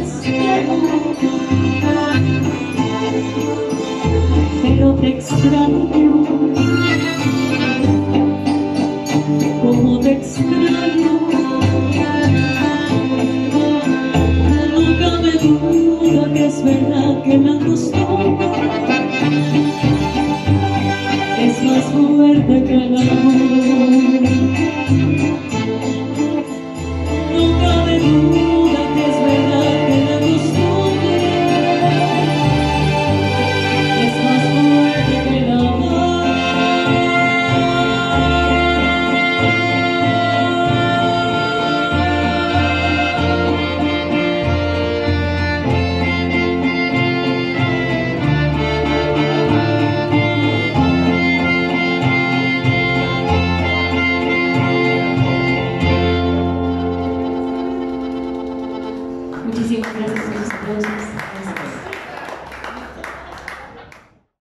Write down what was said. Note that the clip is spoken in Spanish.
espejo, pero te extraño, como te extraño. No cabe duda que es verdad que la costumbre es más fuerte que el amor. No cabe duda que es verdad que la costumbre es más fuerte que el amor. Muchísimas gracias por sus aplausos.